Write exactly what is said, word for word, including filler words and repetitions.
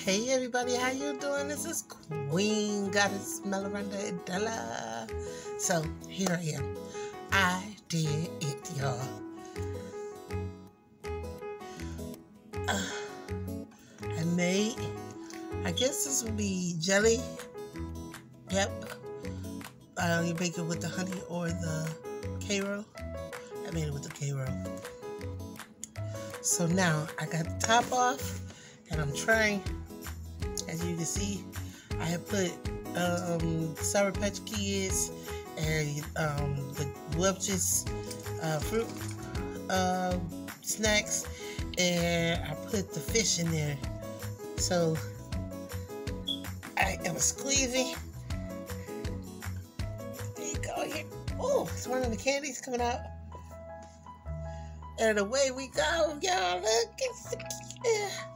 Hey everybody, how you doing? This is Queen Goddess Mallrondaeddella. So here I am. I did it, y'all. Uh, I made, I guess this would be jelly. Yep. Uh, you bake it with the honey or the K-roll. I made it with the K-roll. So now I got the top off and I'm trying. As you can see, I have put um, Sour Patch Kids and um, the Welch's uh, fruit uh, snacks, and I put the fish in there. So I am squeezing. There you go. Here. Oh, it's one of the candies coming out. And away we go, y'all. Look. It's, yeah.